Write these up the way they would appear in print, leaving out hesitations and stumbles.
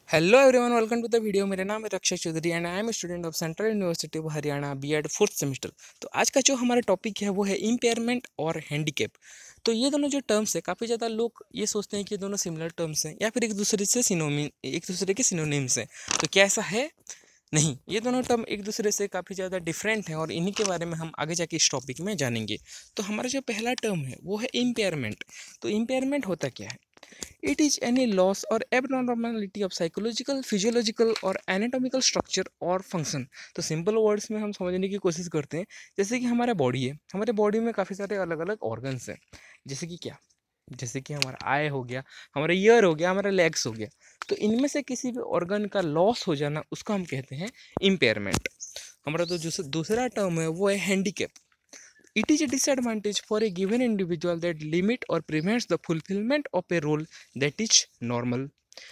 Hello everyone, welcome to the video. मेरा नाम है Rakshak Chaudhary and I am student of Central University of Haryana बी.ed fourth semester. तो आज का जो हमारा टॉपिक है वो है इम्पेयरमेंट और हैंडीकैप। तो ये दोनों जो टर्म्स है, काफ़ी ज़्यादा लोग ये सोचते हैं कि दोनों सिमिलर टर्म्स हैं या फिर एक दूसरे के सिनोनिम्स हैं। तो क्या ऐसा है? नहीं, ये दोनों टर्म एक दूसरे से काफ़ी ज़्यादा डिफरेंट हैं और इन्हीं के बारे में हम आगे जाके इस टॉपिक में जानेंगे। तो हमारा जो पहला टर्म है वो है इम्पेयरमेंट। तो इम्पेयरमेंट होता क्या है? It is any loss or abnormality of psychological, physiological और anatomical structure और function। तो सिंपल वर्ड्स में हम समझने की कोशिश करते हैं। जैसे कि हमारा बॉडी है, हमारे बॉडी में काफ़ी सारे अलग अलग ऑर्गन्स हैं। जैसे कि क्या? जैसे कि हमारा आई हो गया, हमारा ईयर हो गया, हमारा लेग्स हो गया। तो इनमें से किसी भी ऑर्गन का लॉस हो जाना, उसको हम कहते हैं इम्पेयरमेंट। हमारा तो जो दूसरा टर्म है वो है handicap. It is a disadvantage for a given individual that limit or prevents the fulfillment of a role that is normal.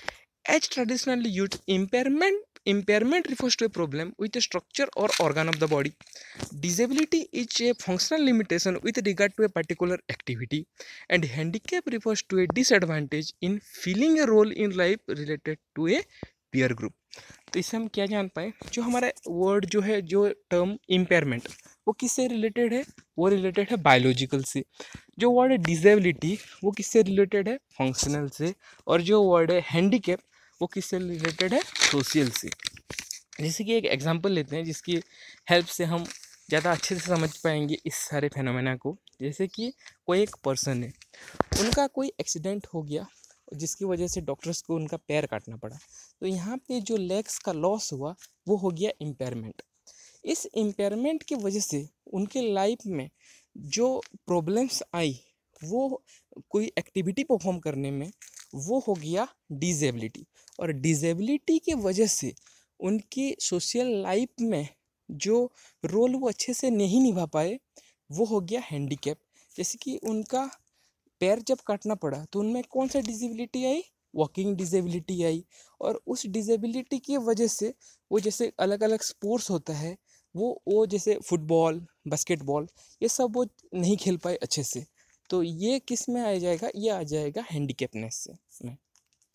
As traditionally used, impairment refers to a problem with a structure or organ of the body. Disability is a functional limitation with regard to a particular activity, and handicap refers to a disadvantage in filling a role in life related to a peer group. तो इससे हम क्या जान पाए, जो हमारा word जो है, जो टर्म इम्पेयरमेंट, वो किससे रिलेटेड है? वो रिलेटेड है बायोलॉजिकल से। जो वर्ड है डिसेबिलिटी, वो किससे रिलेटेड है? फंक्शनल से। और जो वर्ड है हैंडीकैप, वो किससे रिलेटेड है? सोशल से। जैसे कि एक एग्जांपल लेते हैं जिसकी हेल्प से हम ज़्यादा अच्छे से समझ पाएंगे इस सारे फेनोमेना को। जैसे कि कोई एक पर्सन है, उनका कोई एक्सीडेंट हो गया जिसकी वजह से डॉक्टर्स को उनका पैर काटना पड़ा। तो यहाँ पे जो लेग्स का लॉस हुआ वो हो गया इम्पेयरमेंट। इस इम्पेयरमेंट की वजह से उनके लाइफ में जो प्रॉब्लम्स आई, वो कोई एक्टिविटी परफॉर्म करने में, वो हो गया डिसेबिलिटी। और डिसेबिलिटी की वजह से उनकी सोशल लाइफ में जो रोल वो अच्छे से नहीं निभा पाए, वो हो गया हैंडीकैप। जैसे कि उनका पैर जब काटना पड़ा तो उनमें कौन सा डिसेबिलिटी आई? वॉकिंग डिसेबिलिटी आई। और उस डिसेबिलिटी की वजह से वो, जैसे अलग अलग स्पोर्ट्स होता है, वो जैसे फुटबॉल, बास्केटबॉल, ये सब वो नहीं खेल पाए अच्छे से। तो ये किस में आ जाएगा? ये आ जाएगा हैंडीकैपनेस से में।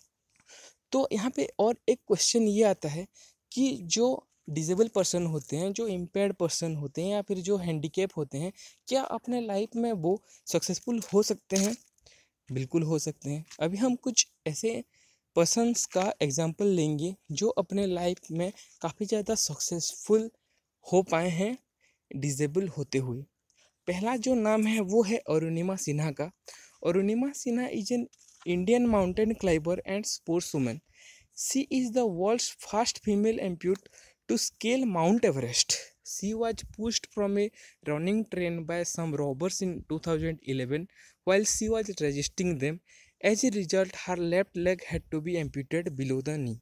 तो यहाँ पे और एक क्वेश्चन ये आता है कि जो डिसेबल पर्सन होते हैं, जो इम्पेयर्ड पर्सन होते हैं या फिर जो हैंडीकैप होते हैं, क्या अपने लाइफ में वो सक्सेसफुल हो सकते हैं? बिल्कुल हो सकते हैं। अभी हम कुछ ऐसे पर्सन्स का एग्जांपल लेंगे जो अपने लाइफ में काफ़ी ज़्यादा सक्सेसफुल हो पाए हैं डिसेबल होते हुए। पहला जो नाम है वो है अरुणिमा सिन्हा का। Arunima Sinha is an Indian mountain climber and sports women. She is the world's first female amputee to scale Mount Everest. She was pushed from a running train by some robbers in 2011 while she was resisting them. As a result, her left leg had to be amputated below the knee.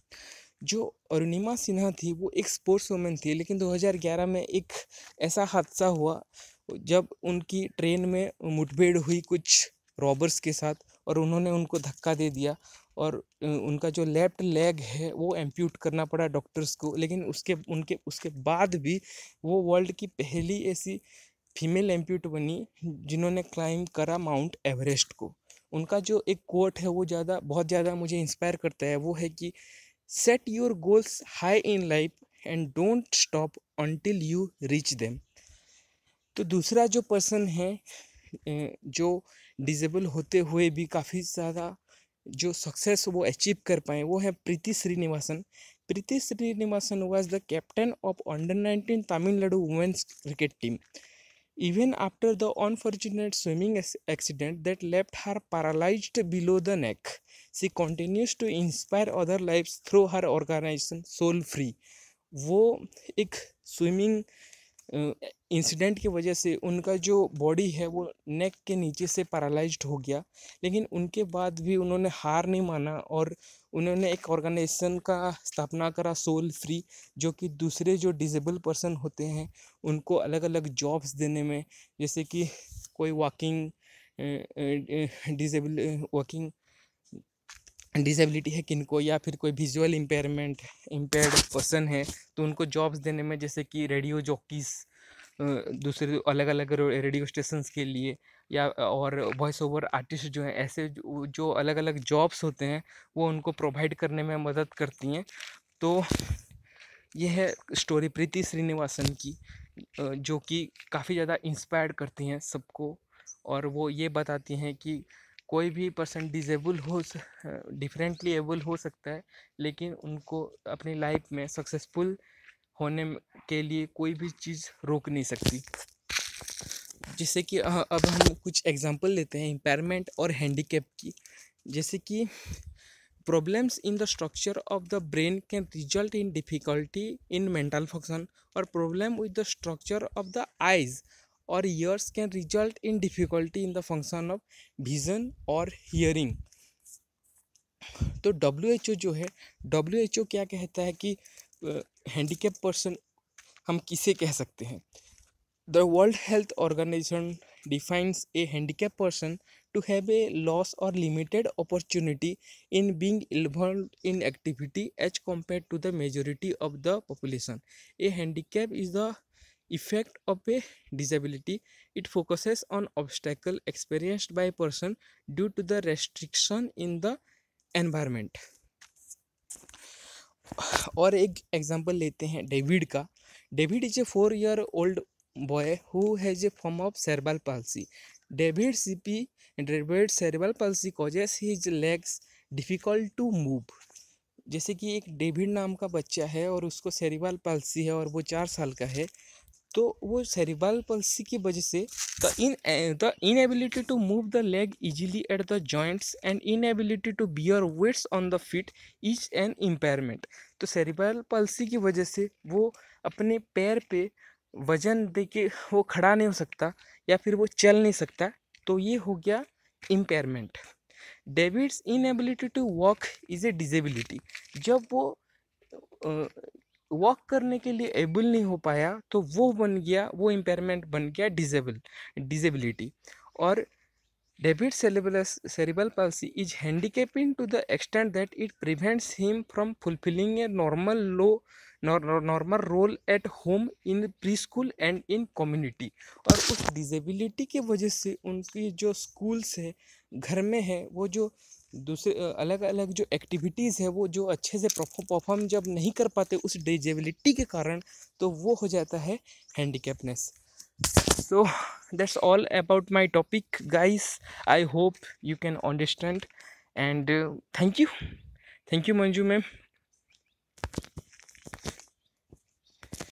जो अरुणिमा सिन्हा थी वो एक sports women थी, लेकिन 2011 में एक ऐसा हादसा हुआ जब उनकी ट्रेन में मुठभेड़ हुई कुछ रॉबर्स के साथ, और उन्होंने उनको धक्का दे दिया और उनका जो लेफ्ट लेग है वो एम्प्यूट करना पड़ा डॉक्टर्स को। लेकिन उसके बाद भी वो वर्ल्ड की पहली ऐसी फीमेल एम्प्यूट बनी जिन्होंने क्लाइंब करा माउंट एवरेस्ट को। उनका जो एक कोट है वो बहुत ज़्यादा मुझे इंस्पायर करता है। वो है कि set your goals high in life and don't stop until you reach them. तो दूसरा जो पर्सन है जो डिसेबल होते हुए भी काफ़ी ज़्यादा जो सक्सेस वो अचीव कर पाए, वो है Preeti Srinivasan. Preeti Srinivasan was the captain of under 19 Tamil Nadu women's cricket team. Even after the unfortunate swimming accident that left her paralyzed below the neck, she continues to inspire other lives through her organization Soul Free। वो एक swimming incident की वजह से उनका जो body है वो नेक के नीचे से पैरालाइज्ड हो गया, लेकिन उनके बाद भी उन्होंने हार नहीं माना और उन्होंने एक ऑर्गेनाइजेशन का स्थापना करा सोल फ्री, जो कि दूसरे जो डिसेबल पर्सन होते हैं उनको अलग अलग जॉब्स देने में, जैसे कि कोई वॉकिंग डिसेबिलिटी है किनको, या फिर कोई विजुअल इम्पेयर्ड पर्सन है तो उनको जॉब्स देने में, जैसे कि रेडियो जॉकीज़ दूसरे अलग अलग रेडियो स्टेशंस के लिए, या और वॉइस ओवर आर्टिस्ट जो हैं, ऐसे जो अलग अलग जॉब्स होते हैं वो उनको प्रोवाइड करने में मदद करती हैं। तो ये है स्टोरी प्रीति श्रीनिवासन की, जो कि काफ़ी ज़्यादा इंस्पायर करती हैं सबको। और वो ये बताती हैं कि कोई भी पर्सन डिजेबल डिफरेंटली एबल हो सकता है, लेकिन उनको अपनी लाइफ में सक्सेसफुल के लिए कोई भी चीज़ रोक नहीं सकती। जैसे कि अब हम कुछ एग्जांपल लेते हैं इम्पेयरमेंट और हैंडीकैप की। जैसे कि problems in the structure of the brain can result in difficulty in mental function, or problem with the structure of the eyes or ears can result in difficulty in the function of vision or hearing। तो WHO जो है, WHO क्या कहता है कि handicap person हम किसे कह सकते हैं। The World Health Organization defines a handicapped person to have a loss or limited opportunity in being involved in activity as compared to the majority of the population. A handicap is the effect of a disability. It focuses on obstacle experienced by a person due to the restriction in the environment। और एक example लेते हैं David का। David is a 4 year old boy who has a form of cerebral palsy. David cerebral palsy causes his legs difficult to move। जैसे कि एक David नाम का बच्चा है और उसको सेरिब्रल पाल्सी है और वो 4 साल का है। तो वो सेरिब्रल पल्सी की वजह से the inability to move the leg easily at the joints and inability to bear weights on the feet is an impairment. तो सेरिब्रल पल्सी की वजह से वो अपने पैर पे वजन दे के वो खड़ा नहीं हो सकता या फिर वो चल नहीं सकता। तो ये हो गया impairment. David's inability to walk is a disability. जब वो वॉक करने के लिए एबल नहीं हो पाया तो वो बन गया, वो इम्पेयरमेंट बन गया डिजेबिलिटी। और David's cerebral palsy is handicapping to the extent that it prevents him from fulfilling a normal role at home, in preschool and in community। और उस डिसेबिलिटी के वजह से उनकी जो स्कूल्स है, घर में है, वो जो दूसरे अलग अलग जो एक्टिविटीज़ है वो जो अच्छे से परफॉर्म जब नहीं कर पाते उस डिसेबिलिटी के कारण, तो वो हो जाता है हैंडीकैपनेस। So that's all about my topic, guys. I hope you can understand, and thank you Manju ma'am।